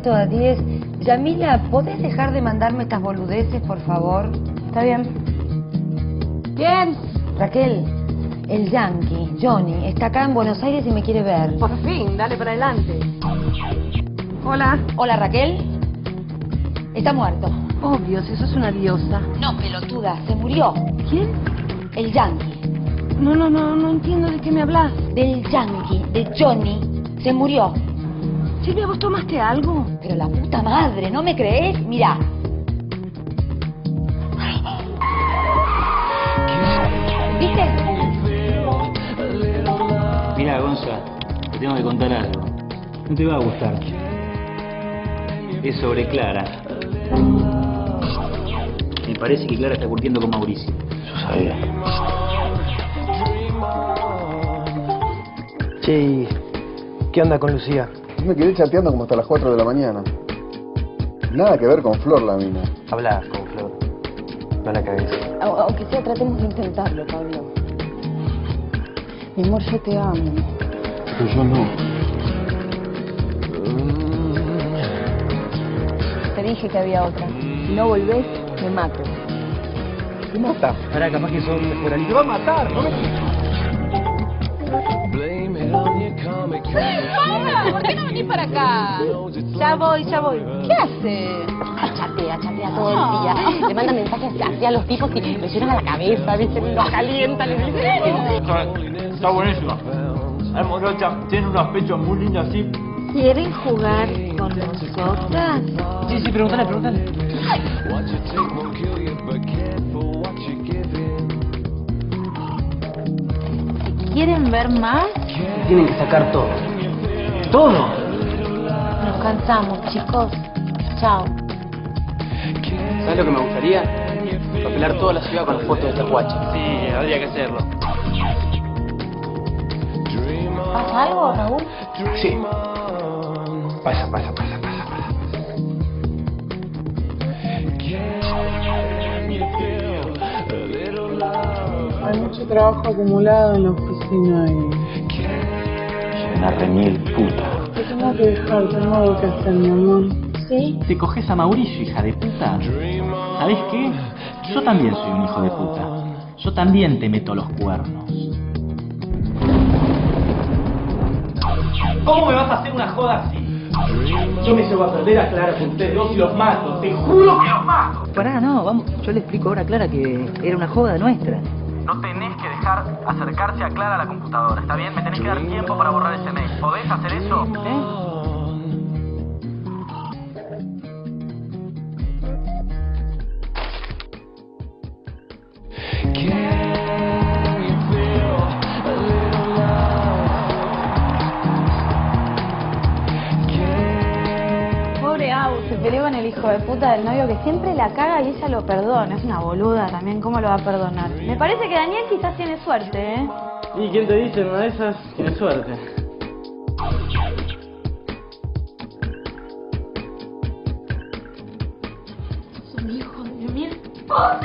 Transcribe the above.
10. Yamila, ¿podés dejar de mandarme estas boludeces, por favor? Está bien. ¿Quién? Raquel, el yankee, Johnny, está acá en Buenos Aires y me quiere ver. Por fin, dale para adelante. Hola. Hola, Raquel. Está muerto. Obvio, si sos una diosa. No, pelotuda, se murió. ¿Quién? El yankee. No entiendo de qué me hablas. Del yankee, de Johnny, se murió. Silvia, ¿vos tomaste algo? Pero la puta madre, ¿no me crees? Mirá. ¿Viste? Mirá, Gonza, te tengo que contar algo. No te va a gustar. Es sobre Clara. Me parece que Clara está curtiendo con Mauricio. Yo sabía. Che, ¿qué onda con Lucía? Me quedé chateando como hasta las 4 de la mañana. Nada que ver con Flor, la mina. Habla con Flor. No la cagues. Aunque sea, tratemos de intentarlo, Pablo. Mi amor, yo te amo. Pero yo no. Te dije que había otra. Si no volvés, me mato. ¿Qué mata? Ahora capaz que son temporales. ¡Te va a matar! ¿No me... ¡Paula! ¿Por qué no venís para acá? Ya voy. ¿Qué haces? Chatea todo el día. Le manda mensajes así a los tipos y le llenan a la cabeza, ¿viste? Los calientan. Está buenísima. La morocha tiene unos pechos muy lindos así. ¿Quieren jugar con nosotras? Sí, pregúntale. ¿Quieren ver más? Tienen que sacar todo. ¡Todo! Nos cansamos, chicos. Chao. ¿Sabes lo que me gustaría? Papelar toda la ciudad con las fotos de esta guacha. Sí, habría que hacerlo. ¿Pasa algo, Raúl? Sí. Pasa. Hay mucho trabajo acumulado en la oficina y... Soy una remil puta. Te tengo que dejar, tengo algo que hacer, mi amor. ¿Sí? ¿Te coges a Mauricio, hija de puta? ¿Sabés qué? Yo también soy un hijo de puta. Yo también te meto los cuernos. ¿Cómo me vas a hacer una joda así? Yo me llevo a perder a Clara con ustedes dos y los mato. ¡Te juro que los mato! Pará, no, vamos, yo le explico ahora a Clara que era una joda nuestra. No tenés que dejar acercarse a Clara a la computadora, ¿está bien? Me tenés que dar tiempo para borrar ese mail. ¿Podés hacer eso? Pobre Au, se peleó con el hijo de puta del novio que siempre la caga y ella lo perdona. Es una boluda también, ¿cómo lo va a perdonar? Me parece que Daniel quizás tiene suerte, ¿eh? ¿Y quién te dice? Una de esas tiene suerte. Es un hijo de mil...